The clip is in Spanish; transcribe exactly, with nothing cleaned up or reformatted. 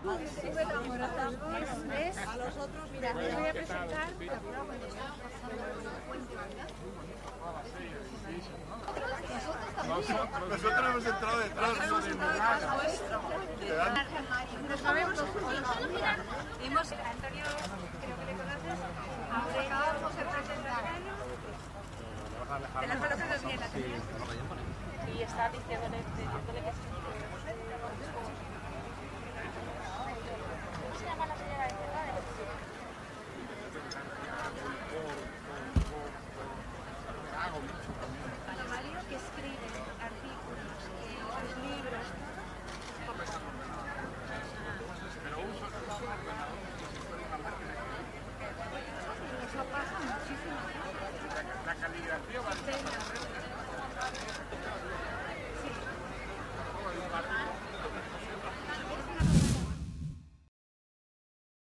A los otros, mira, les voy a presentar. Nosotros hemos entrado detrás. Hemos entrado detrás vuestro. Nos sabemos los hemos Antonio, creo que le conoces. Ahora acabamos de presentar de las cosas bien. Y está diciéndole